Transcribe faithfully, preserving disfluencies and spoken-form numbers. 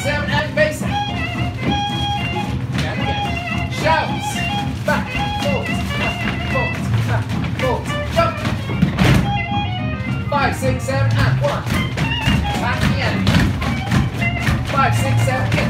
seven, and base it. Again, again. Shouts. Back, forward, back, forward, back, forward. Jump. Five, six, seven, and one. Tacky Annie. Five, six, seven, eight.